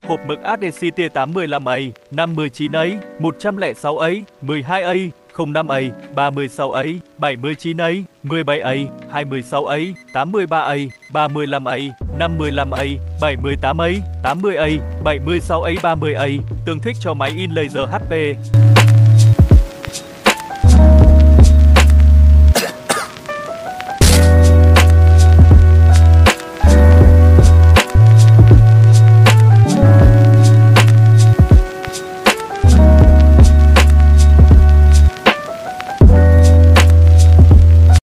hộp mực ADCT 85A, 59A, 106A, 12A, 05A, 36A, 79A, 17A, 26A, 83A, 35A, 55A, 78A, 80A, 76A, 30A, tương thích cho máy in laser HP.